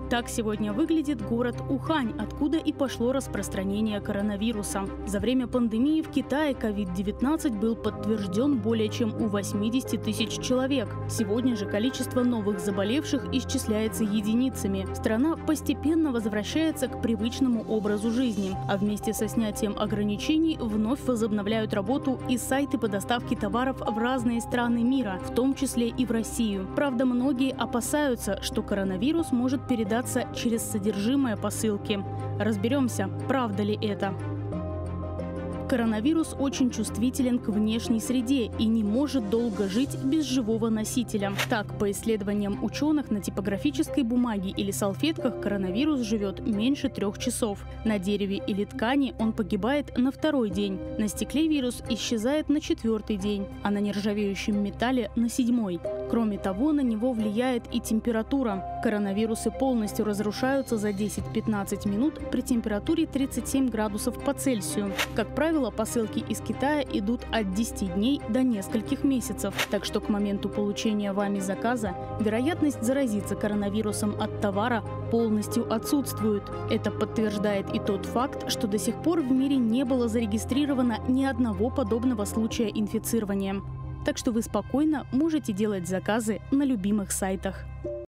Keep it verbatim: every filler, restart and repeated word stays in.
Так сегодня выглядит город Ухань, откуда и пошло распространение коронавируса. За время пандемии в Китае ковид девятнадцать был подтвержден более чем у восьмидесяти тысяч человек. Сегодня же количество новых заболевших исчисляется единицами. Страна постепенно возвращается к привычному образу жизни, а вместе со снятием ограничений вновь возобновляют работу и сайты по доставке товаров в разные страны мира, в том числе и в Россию. Правда, многие опасаются, что коронавирус может передаться через содержимое посылки. Разберемся, правда ли это. Коронавирус очень чувствителен к внешней среде и не может долго жить без живого носителя. Так, по исследованиям ученых, на типографической бумаге или салфетках коронавирус живет меньше трех часов. На дереве или ткани он погибает на второй день. На стекле вирус исчезает на четвертый день, а на нержавеющем металле – на седьмой. Кроме того, на него влияет и температура. Коронавирусы полностью разрушаются за десять-пятнадцать минут при температуре тридцать семь градусов по Цельсию. Как правило, посылки из Китая идут от десяти дней до нескольких месяцев. Так что к моменту получения вами заказа вероятность заразиться коронавирусом от товара полностью отсутствует. Это подтверждает и тот факт, что до сих пор в мире не было зарегистрировано ни одного подобного случая инфицирования. Так что вы спокойно можете делать заказы на любимых сайтах.